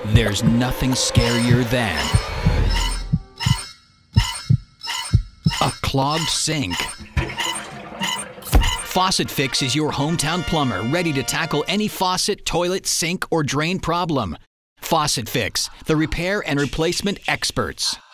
There's nothing scarier than a clogged sink. Faucet Fix is your hometown plumber, ready to tackle any faucet, toilet, sink, or drain problem. Faucet Fix, the repair and replacement experts.